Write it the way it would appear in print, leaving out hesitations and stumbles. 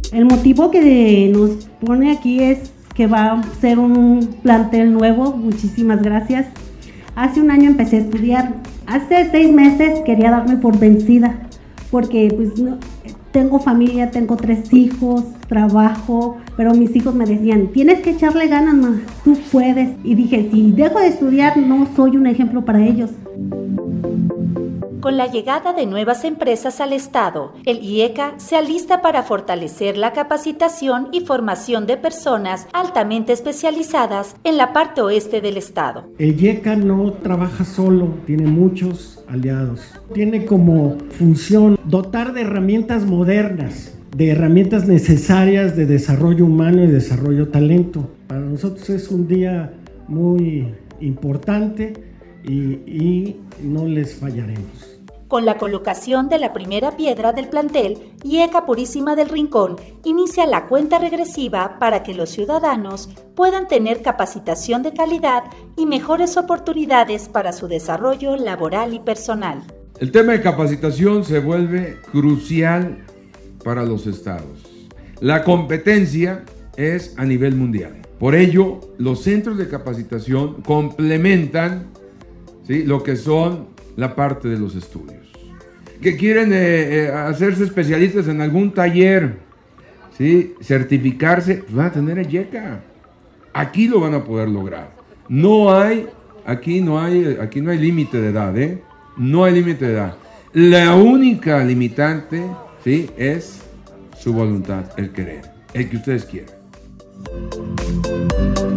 El motivo que nos pone aquí es que va a ser un plantel nuevo. Muchísimas gracias. Hace un año empecé a estudiar. Hace 6 meses quería darme por vencida, porque pues no, tengo familia, tengo 3 hijos, trabajo, pero mis hijos me decían, tienes que echarle ganas, ma, tú puedes. Y dije, si dejo de estudiar, no soy un ejemplo para ellos. Con la llegada de nuevas empresas al Estado, el IECA se alista para fortalecer la capacitación y formación de personas altamente especializadas en la parte oeste del Estado. El IECA no trabaja solo, tiene muchos aliados. Tiene como función dotar de herramientas modernas, de herramientas necesarias de desarrollo humano y desarrollo talento. Para nosotros es un día muy importante y no les fallaremos. Con la colocación de la primera piedra del plantel, IECA Purísima del Rincón inicia la cuenta regresiva para que los ciudadanos puedan tener capacitación de calidad y mejores oportunidades para su desarrollo laboral y personal. El tema de capacitación se vuelve crucial para los estados. La competencia es a nivel mundial. Por ello, los centros de capacitación complementan, ¿sí?, lo que son la parte de los estudios. Que quieren hacerse especialistas en algún taller, ¿sí?, certificarse, pues van a tener el IECA. Aquí lo van a poder lograr. Aquí no hay límite de edad, ¿eh? No hay límite de edad. La única limitante, ¿sí?, es su voluntad, el querer, el que ustedes quieran.